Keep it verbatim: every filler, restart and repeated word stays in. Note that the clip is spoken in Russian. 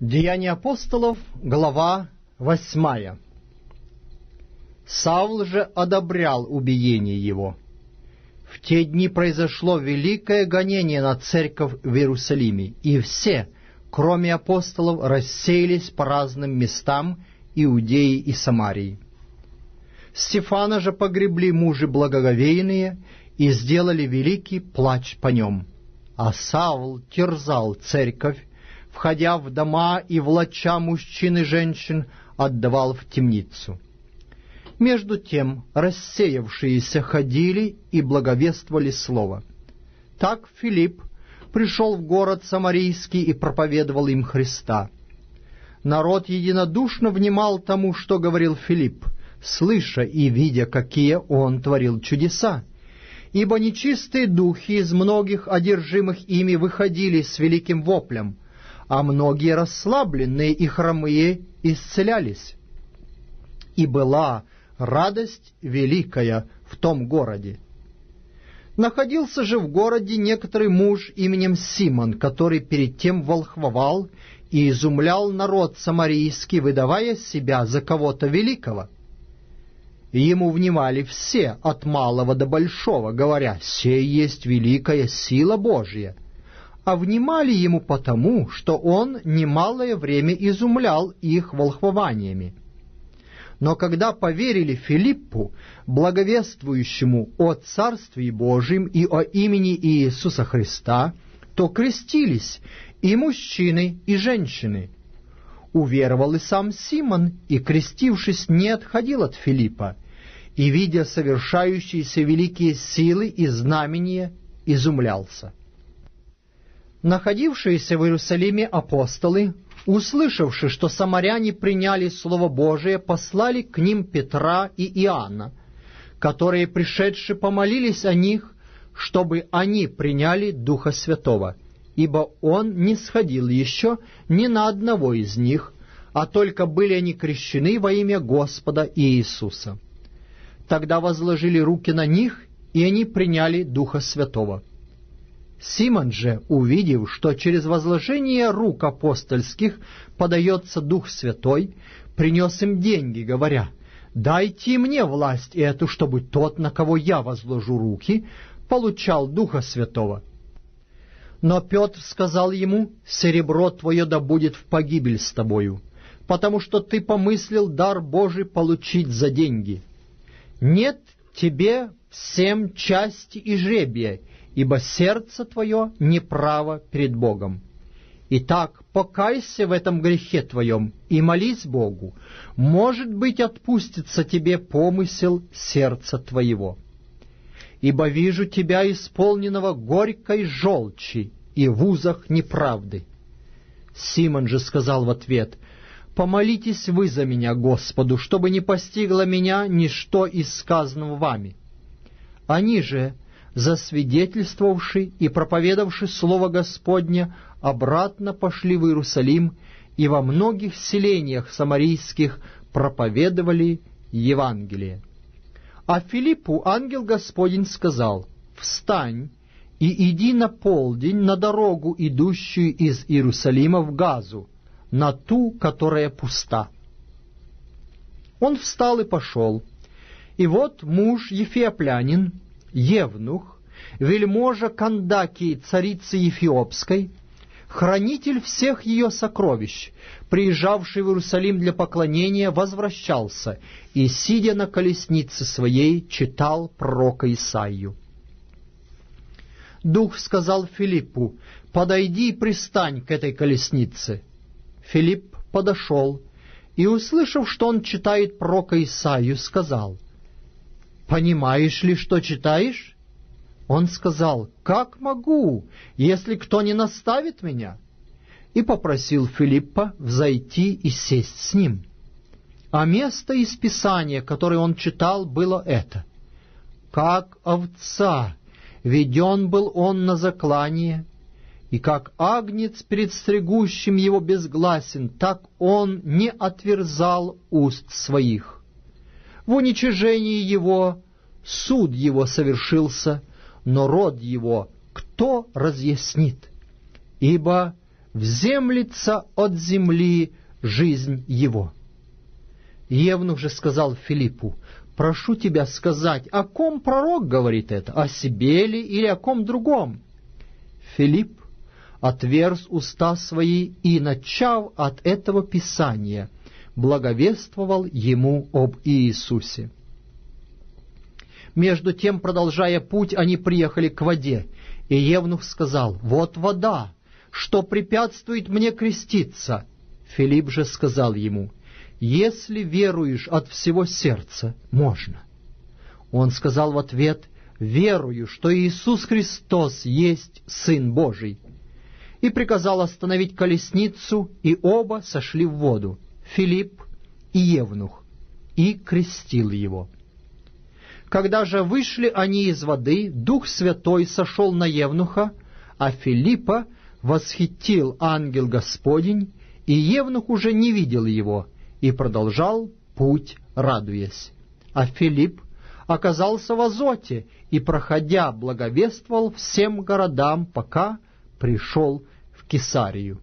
Деяния апостолов, глава восьмая. Савл же одобрял убиение его. В те дни произошло великое гонение на церковь в Иерусалиме, и все, кроме апостолов, рассеялись по разным местам Иудеи и Самарии. Стефана же погребли мужи благоговейные и сделали великий плач по нем. А Савл терзал церковь, входя в дома и, влача мужчин и женщин, отдавал в темницу. Между тем рассеявшиеся ходили и благовествовали слово. Так Филипп пришел в город Самарийский и проповедовал им Христа. Народ единодушно внимал тому, что говорил Филипп, слыша и видя, какие он творил чудеса. Ибо нечистые духи из многих одержимых ими выходили с великим воплем, а многие расслабленные и хромые исцелялись. И была радость великая в том городе. Находился же в городе некоторый муж именем Симон, который перед тем волхвовал и изумлял народ самарийский, выдавая себя за кого-то великого. И ему внимали все, от малого до большого, говоря: «Сей есть великая сила Божья». А внимали ему потому, что он немалое время изумлял их волхвованиями. Но когда поверили Филиппу, благовествующему о Царстве Божьем и о имени Иисуса Христа, то крестились и мужчины, и женщины. Уверовал и сам Симон, и, крестившись, не отходил от Филиппа, и, видя совершающиеся великие силы и знамения, изумлялся. Находившиеся в Иерусалиме апостолы, услышавши, что самаряне приняли Слово Божие, послали к ним Петра и Иоанна, которые, пришедшие, помолились о них, чтобы они приняли Духа Святого, ибо Он не сходил еще ни на одного из них, а только были они крещены во имя Господа Иисуса. Тогда возложили руки на них, и они приняли Духа Святого. Симон же, увидев, что через возложение рук апостольских подается Дух Святой, принес им деньги, говоря: «Дайте мне власть эту, чтобы тот, на кого я возложу руки, получал Духа Святого». Но Петр сказал ему: «Серебро твое да будет в погибель с тобою, потому что ты помыслил дар Божий получить за деньги. Нет тебе всем части и жребия, ибо сердце твое неправо перед Богом. Итак, покайся в этом грехе твоем и молись Богу, может быть, отпустится тебе помысел сердца твоего. Ибо вижу тебя исполненного горькой желчи и в узах неправды». Симон же сказал в ответ: «Помолитесь вы за меня Господу, чтобы не постигло меня ничто из сказанного вами». Они же, засвидетельствовавши и проповедавши Слово Господне, обратно пошли в Иерусалим и во многих селениях самарийских проповедовали Евангелие. А Филиппу ангел Господень сказал: «Встань и иди на полдень на дорогу, идущую из Иерусалима в Газу, на ту, которая пуста». Он встал и пошел. И вот муж Ефиоплянин, евнух, вельможа Кандакии, царицы Ефиопской, хранитель всех ее сокровищ, приезжавший в Иерусалим для поклонения, возвращался и, сидя на колеснице своей, читал пророка Исаию. Дух сказал Филиппу: «Подойди и пристань к этой колеснице». Филипп подошел и, услышав, что он читает пророка Исаию, сказал: «Понимаешь ли, что читаешь?» Он сказал: «Как могу, если кто не наставит меня?» И попросил Филиппа взойти и сесть с ним. А место из Писания, которое он читал, было это: «Как овца веден был он на заклание, и как агнец перед стригущим его безгласен, так он не отверзал уст своих. В уничижении его суд его совершился, но род его кто разъяснит? Ибо вземлется от земли жизнь его». Евнух же сказал Филиппу: «Прошу тебя сказать, о ком пророк говорит это, о себе ли или о ком другом?» Филипп отверз уста свои и, начав от этого Писания, благовествовал ему об Иисусе. Между тем, продолжая путь, они приехали к воде, и Евнух сказал: «Вот вода, что препятствует мне креститься». Филипп же сказал ему: «Если веруешь от всего сердца, можно». Он сказал в ответ: «Верую, что Иисус Христос есть Сын Божий». И приказал остановить колесницу, и оба сошли в воду, Филипп и Евнух, и крестил его. Когда же вышли они из воды, Дух Святой сошел на Евнуха, а Филиппа восхитил ангел Господень, и Евнух уже не видел его, и продолжал путь, радуясь. А Филипп оказался в Азоте, и, проходя, благовествовал всем городам, пока пришел в Кесарию.